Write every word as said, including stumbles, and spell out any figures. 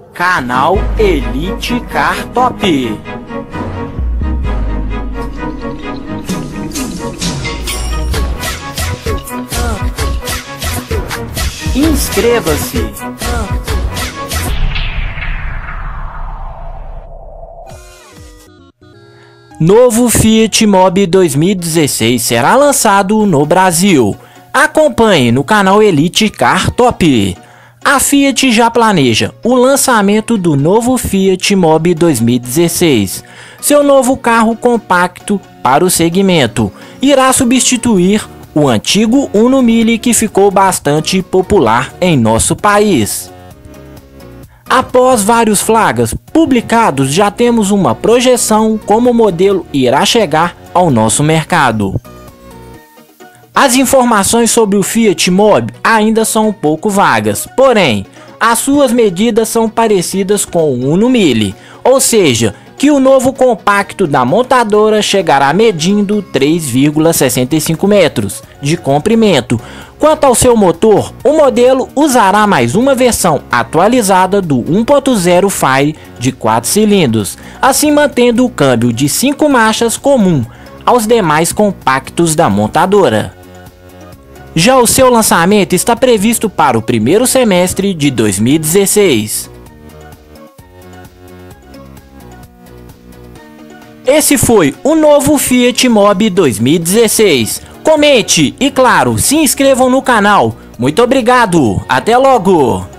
Canal Elite Car Top. Inscreva-se. Novo Fiat Mobi dois mil e dezesseis será lançado no Brasil. Acompanhe no canal Elite Car Top. A Fiat já planeja o lançamento do novo Fiat Mobi dois mil e dezesseis. Seu novo carro compacto para o segmento irá substituir o antigo Uno Mille, que ficou bastante popular em nosso país. Após vários flagas publicados, já temos uma projeção como o modelo irá chegar ao nosso mercado. As informações sobre o Fiat Mobi ainda são um pouco vagas, porém, as suas medidas são parecidas com o Uno Mille, ou seja, que o novo compacto da montadora chegará medindo três vírgula sessenta e cinco metros de comprimento. Quanto ao seu motor, o modelo usará mais uma versão atualizada do um ponto zero Fire de quatro cilindros, assim mantendo o câmbio de cinco marchas comum aos demais compactos da montadora. Já o seu lançamento está previsto para o primeiro semestre de dois mil e dezesseis. Esse foi o novo Fiat Mobi dois mil e dezesseis. Comente e, claro, se inscrevam no canal. Muito obrigado, até logo!